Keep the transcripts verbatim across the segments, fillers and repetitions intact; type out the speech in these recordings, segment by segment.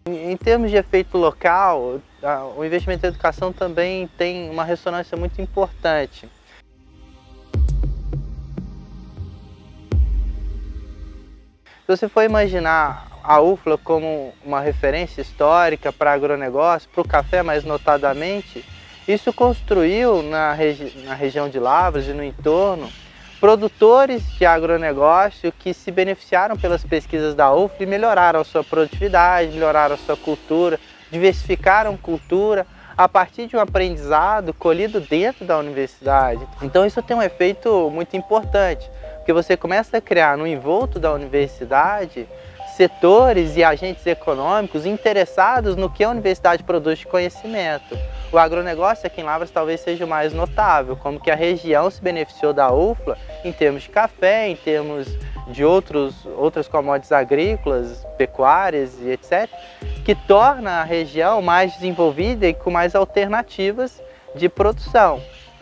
Em termos de efeito local, o investimento em educação também tem uma ressonância muito importante. Se você for imaginar a U F L A como uma referência histórica para agronegócio, para o café mais notadamente, isso construiu na, regi na região de Lavras e no entorno produtores de agronegócio que se beneficiaram pelas pesquisas da U F L A e melhoraram a sua produtividade, melhoraram a sua cultura, diversificaram cultura a partir de um aprendizado colhido dentro da universidade. Então isso tem um efeito muito importante, porque você começa a criar no envolto da universidade setores e agentes econômicos interessados no que a universidade produz de conhecimento. O agronegócio aqui em Lavras talvez seja o mais notável, como que a região se beneficiou da U F L A em termos de café, em termos de outros, outras commodities agrícolas, pecuárias e etcétera, que torna a região mais desenvolvida e com mais alternativas de produção.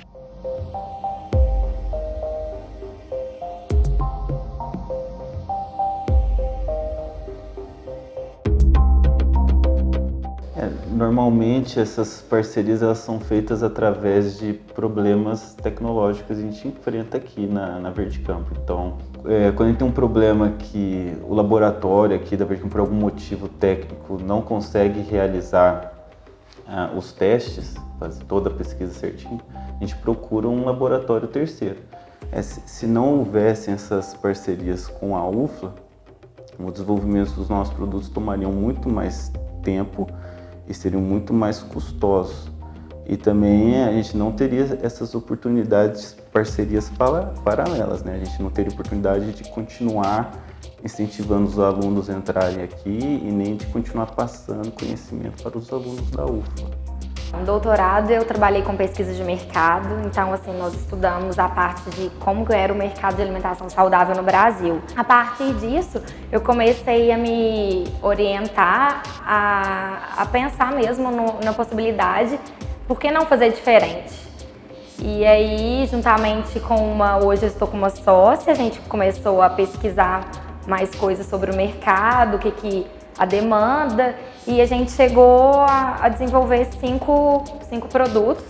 Normalmente essas parcerias elas são feitas através de problemas tecnológicos que a gente enfrenta aqui na, na Verdicampo. Então, é, quando a gente tem um problema que o laboratório aqui da Verdicampo, por algum motivo técnico, não consegue realizar ah, os testes, fazer toda a pesquisa certinho, a gente procura um laboratório terceiro. É, se, se não houvessem essas parcerias com a U F L A, o desenvolvimento dos nossos produtos tomariam muito mais tempo e seriam muito mais custosos. E também a gente não teria essas oportunidades, parcerias paralelas, né? A gente não teria oportunidade de continuar incentivando os alunos a entrarem aqui e nem de continuar passando conhecimento para os alunos da U F L A. No doutorado eu trabalhei com pesquisa de mercado, então assim, nós estudamos a parte de como era o mercado de alimentação saudável no Brasil. A partir disso, eu comecei a me orientar, a, a pensar mesmo no, na possibilidade, por que não fazer diferente? E aí, juntamente com uma, hoje eu estou com uma sócia, a gente começou a pesquisar mais coisas sobre o mercado, o que que a demanda, e a gente chegou a, a desenvolver cinco, cinco produtos.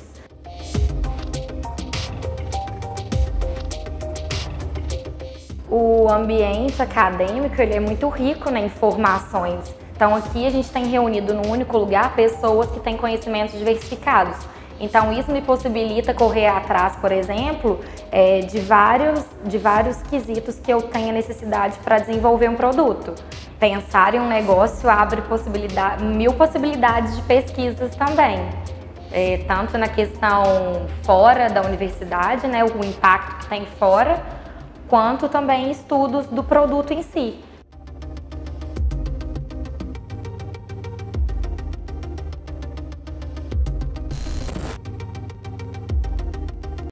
O ambiente acadêmico ele é muito rico, né, em informações. Então aqui a gente tem reunido num único lugar pessoas que têm conhecimentos diversificados. Então isso me possibilita correr atrás, por exemplo, é, de, vários, de vários quesitos que eu tenha necessidade para desenvolver um produto. Pensar em um negócio abre possibilidade, mil possibilidades de pesquisas também, é, tanto na questão fora da universidade, né, o impacto que tem fora, quanto também estudos do produto em si.